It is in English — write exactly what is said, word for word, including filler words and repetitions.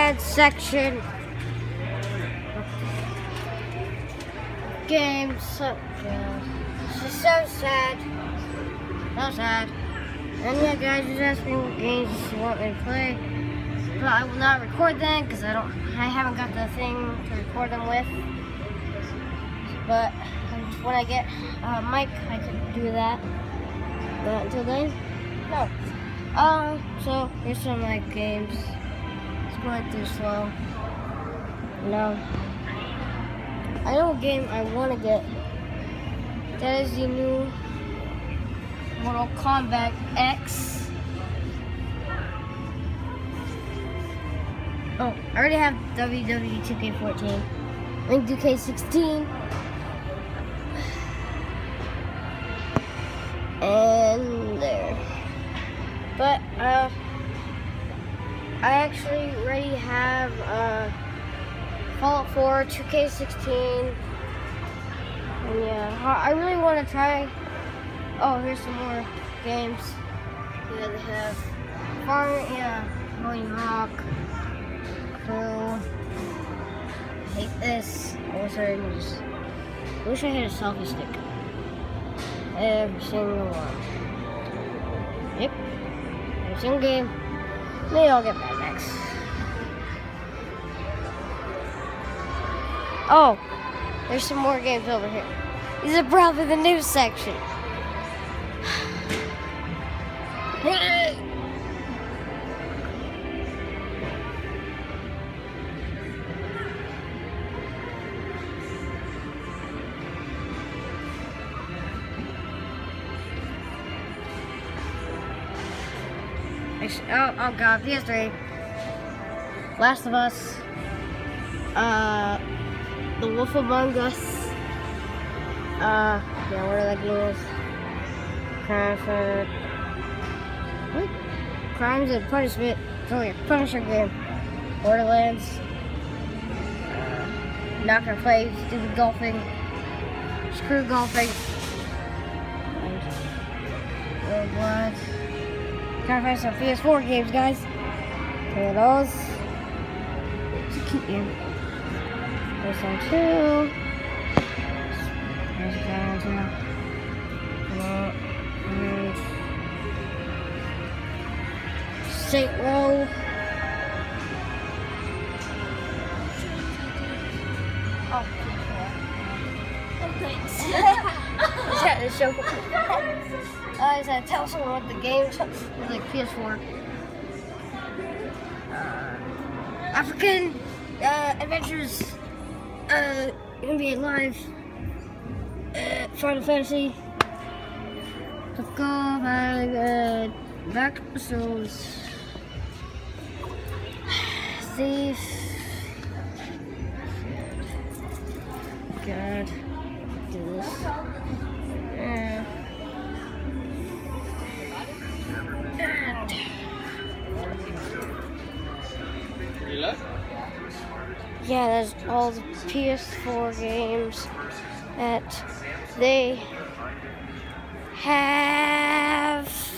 sad section. Games. So, yeah. It's just so sad. So sad. And yeah, guys, just ask me what games you want me to play. But I will not record them because I don't. I haven't got the thing to record them with. But when I get a mic, I can do that. But until then, no. Um. So here's some of my games. It's going through slow. No. I know a game I want to get. That is the new Mortal Kombat X. Oh, I already have W W E two K fourteen. I mean two K sixteen. And there. But, uh, I actually already have, uh, Fallout four, two K sixteen. And yeah, I really want to try. Oh, here's some more games. Yeah, they have Far, yeah, Rolling Rock, Crew. I hate this. I wish I could just, I wish I had a selfie stick. Every single one. Yep. Every single game. They all get Mad Max. Oh, there's some more games over here. These are probably the news section. Oh, oh god, P S three. Last of Us. Uh, The Wolf Among Us. Uh, yeah, what are that game is? Crime What? Crimes and Punishment. It's only a Punisher game. Borderlands. Uh, not gonna play stupid golfing. Screw golfing. And what? Trying to find some P S four games, guys. Turtles. It's a cute game. There's some two. There's a cat on two. Saint Row. Oh, oh thanks. Yeah, it's so cool. I said, tell someone what the game is like. P S four. Uh, African uh, Adventures. Uh, N B A Live. Uh, Final Fantasy. Let's go back. Uh, back episodes. Thief. God. Do this. Yeah. Yeah, that's all the P S four games that they have.